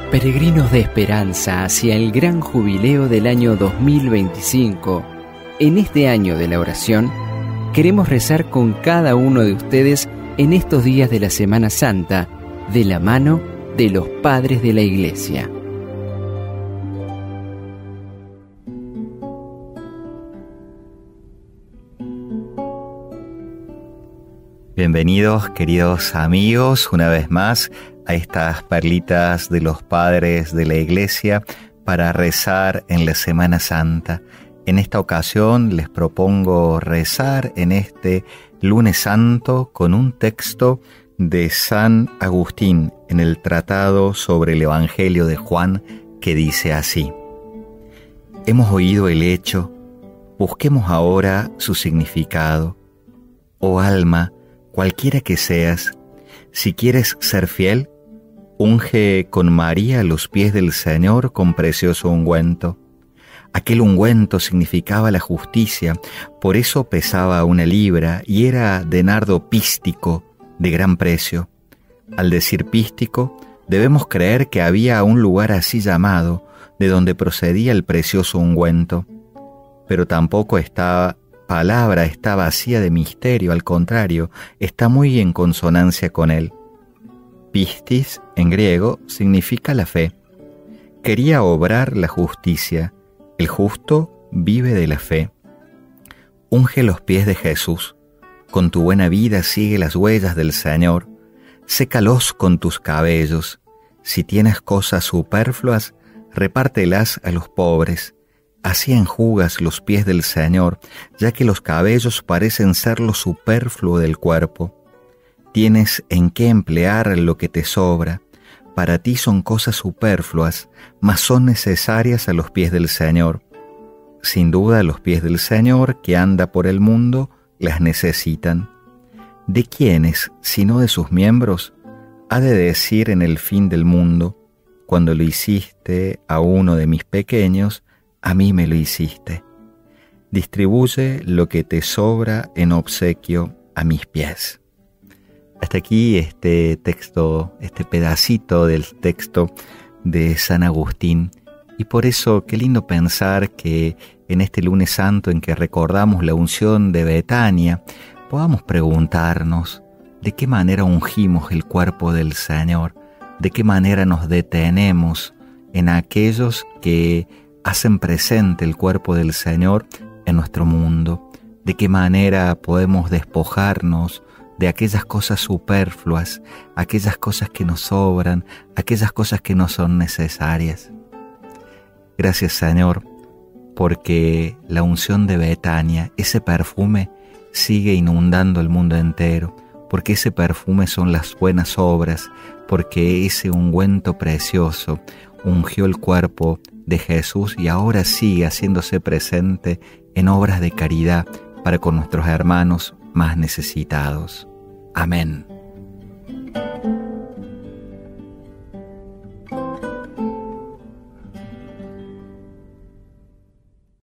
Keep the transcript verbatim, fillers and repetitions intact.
Peregrinos de esperanza hacia el gran jubileo del año dos mil veinticinco, en este año de la oración, queremos rezar con cada uno de ustedes en estos días de la Semana Santa, de la mano de los padres de la Iglesia. Bienvenidos, queridos amigos, una vez más a estas perlitas de los padres de la Iglesia para rezar en la Semana Santa. En esta ocasión les propongo rezar en este Lunes Santo con un texto de San Agustín en el Tratado sobre el Evangelio de Juan, que dice así: Hemos oído el hecho, busquemos ahora su significado. Oh alma, cualquiera que seas, si quieres ser fiel, unge con María los pies del Señor con precioso ungüento. Aquel ungüento significaba la justicia, por eso pesaba una libra y era de nardo pístico de gran precio. Al decir pístico, debemos creer que había un lugar así llamado, de donde procedía el precioso ungüento. Pero tampoco esta palabra está vacía de misterio, al contrario, está muy en consonancia con él. Pistis, en griego, significa la fe. Quería obrar la justicia. El justo vive de la fe. Unge los pies de Jesús. Con tu buena vida sigue las huellas del Señor. Sécalos con tus cabellos. Si tienes cosas superfluas, repártelas a los pobres. Así enjugas los pies del Señor, ya que los cabellos parecen ser lo superfluo del cuerpo. Tienes en qué emplear lo que te sobra. Para ti son cosas superfluas, mas son necesarias a los pies del Señor. Sin duda, los pies del Señor, que anda por el mundo, las necesitan. ¿De quiénes, sino de sus miembros? Ha de decir en el fin del mundo: cuando lo hiciste a uno de mis pequeños, a mí me lo hiciste. Distribuye lo que te sobra en obsequio a mis pies. Hasta aquí este texto, este pedacito del texto de San Agustín. Y por eso qué lindo pensar que en este Lunes Santo en que recordamos la unción de Betania, podamos preguntarnos de qué manera ungimos el cuerpo del Señor, de qué manera nos detenemos en aquellos que hacen presente el cuerpo del Señor en nuestro mundo, de qué manera podemos despojarnos de aquellas cosas superfluas, aquellas cosas que nos sobran, aquellas cosas que no son necesarias. Gracias, Señor, porque la unción de Betania, ese perfume, sigue inundando el mundo entero, porque ese perfume son las buenas obras, porque ese ungüento precioso ungió el cuerpo de Jesús y ahora sigue haciéndose presente en obras de caridad para con nuestros hermanos más necesitados. Amén.